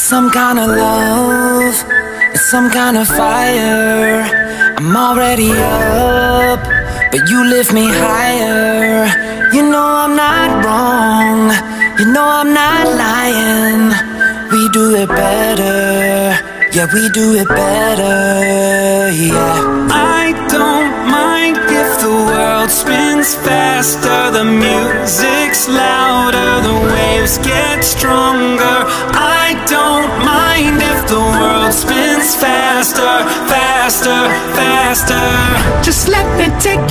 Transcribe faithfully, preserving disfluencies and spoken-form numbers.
some kind of love, it's some kind of fire. I'm already up, but you lift me higher. You know I'm not wrong, you know I'm not lying. We do it better, yeah, we do it better, yeah. I don't mind if the world spins faster, the music's louder, the waves get stronger. I don't mind if the world spins faster, faster, faster. Just let me take